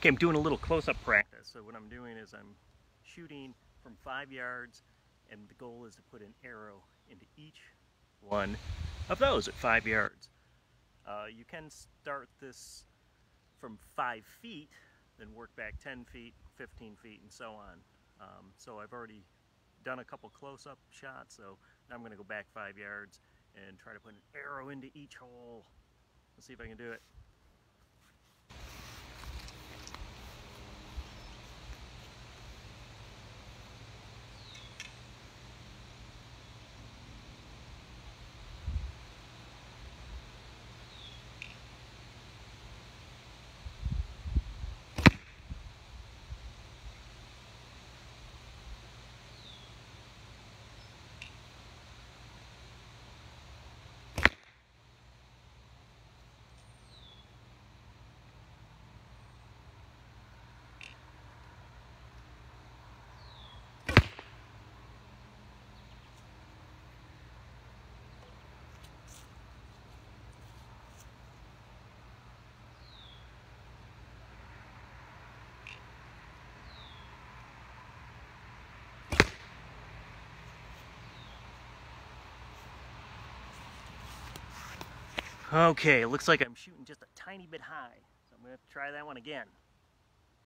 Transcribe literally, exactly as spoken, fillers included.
Okay, I'm doing a little close-up practice. So what I'm doing is I'm shooting from five yards, and the goal is to put an arrow into each one of those at five yards. Uh, you can start this from five feet, then work back ten feet, fifteen feet, and so on. Um, so I've already done a couple close-up shots, so now I'm going to go back five yards and try to put an arrow into each hole. Let's see if I can do it. Okay, it looks like I'm shooting just a tiny bit high, so I'm going to have to try that one again.